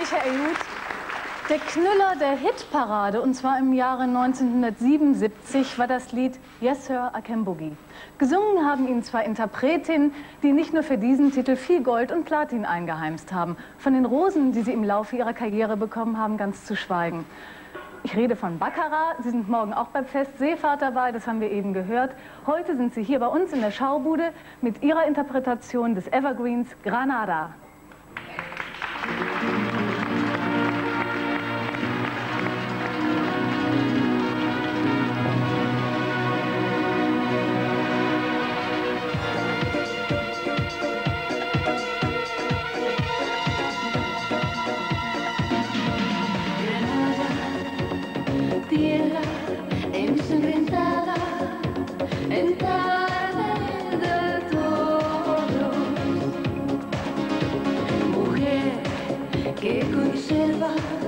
Michael Huth, der Knüller der Hitparade, und zwar im Jahre 1977, war das Lied Yes Sir, I Can Boogie. Gesungen haben ihn zwei Interpretinnen, die nicht nur für diesen Titel viel Gold und Platin eingeheimst haben, von den Rosen, die sie im Laufe ihrer Karriere bekommen haben, ganz zu schweigen. Ich rede von Baccarat. Sie sind morgen auch beim Fest Seefahrt dabei, das haben wir eben gehört. Heute sind Sie hier bei uns in der Schaubude mit ihrer Interpretation des Evergreens Granada. Tierra ensangrentada en tarde de toros, mujer que conserva